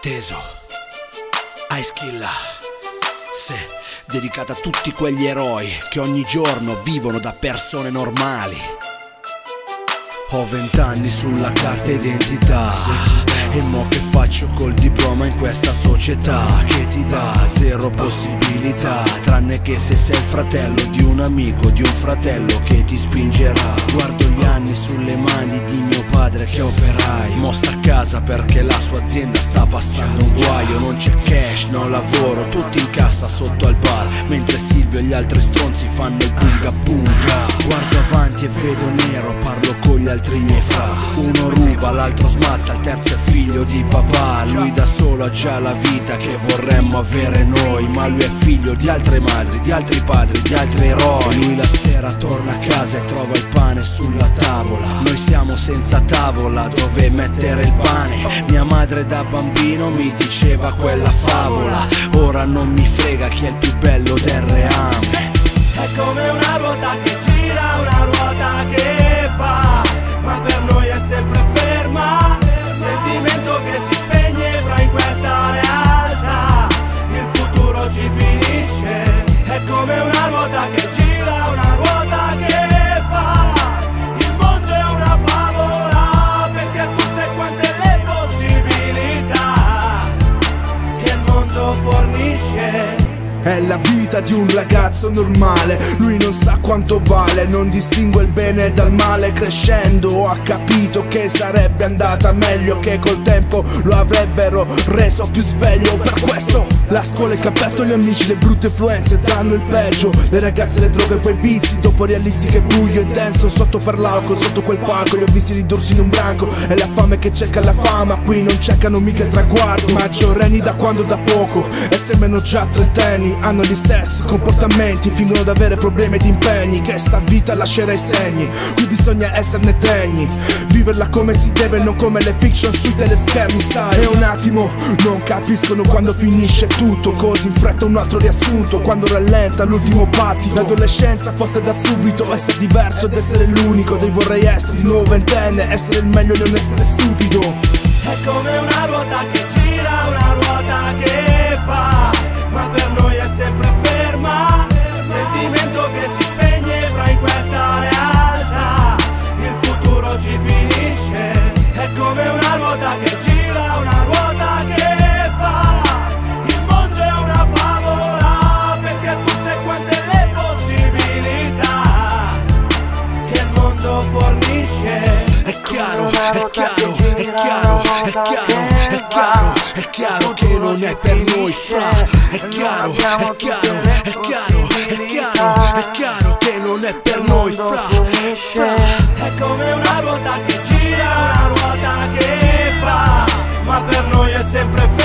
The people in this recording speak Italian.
Teso, Ice Killa, sì, dedicata a tutti quegli eroi che ogni giorno vivono da persone normali. Ho 20 anni sulla carta identità, e mo che faccio col diploma in questa società che ti dà zero possibilità, tranne che se sei il fratello di un amico, di un fratello che ti spingerà. Guardo gli anni sulle mani di mio padre che è operaio, mo sta a casa perché la sua azienda sta passando un guaio. Non c'è cash, no lavoro, tutti in cassa sotto al bar, mentre Silvio e gli altri stronzi fanno il bunga bunga. Guardo avanti e vedo nero, parlo con gli altri miei fra. Uno ruba, l'altro smazza, il terzo è figlio di papà. Lui da solo ha già la vita che vorremmo avere noi, ma lui è figlio di altre madri, di altri padri, di altri eroi. Lui la sera torna a casa e trova il pane sulla tavola. Noi siamo senza tavola dove mettere il pane. Mia madre da bambino mi diceva quella favola, ora non mi frega chi è il più bello del reame. È come una ruota che gira, una ruota che fa, ma per noi è sempre ferma. Sentimento che si spegne fra in questa realtà, il futuro ci finisce. È come una ruota che gira, una ruota che fa, il mondo è una favola, perché tutte quante le possibilità che il mondo fornisce. È la vita di un ragazzo normale, lui non sa quanto vale, non distingue il bene dal male. Crescendo ha capito che sarebbe andata meglio, che col tempo lo avrebbero reso più sveglio. Per questo la scuola, il cappetto, gli amici, le brutte influenze danno il peggio. Le ragazze, le droghe e quei vizi, dopo realizzi che buio e denso sotto per l'alcol, sotto quel palco. Li ho visti ridursi in un branco, è la fame che cerca la fama. Qui non cercano mica il traguardo, maggiorenni da quando da poco, e sembrano già trentenni. Hanno gli stessi comportamenti, fingono ad avere problemi ed impegni, che sta vita lascerà i segni. Qui bisogna esserne degni, viverla come si deve, non come le fiction sui teleschermi, sai. E un attimo non capiscono quando finisce tutto, così in fretta un altro riassunto, quando rallenta l'ultimo battito. L'adolescenza fatta da subito, essere diverso ed essere l'unico. Dei vorrei essere di nuovo ventenne, essere il meglio e non essere stupido. È come una ruota che gira, una ruota che fa, ma per noi è sempre ferma. Sentimento che si spegne fra in questa realtà, il futuro ci finisce. È come una ruota che gira, una ruota che fa, il mondo è una favola, perché tutte quante le possibilità che il mondo fornisce. È chiaro, è chiaro, è chiaro, è chiaro, è chiaro, è chiaro che non è per noi fra. È chiaro, è chiaro, è chiaro, è chiaro, è chiaro che non è per noi fra. È come una ruota che gira, una ruota che fa, ma per noi è sempre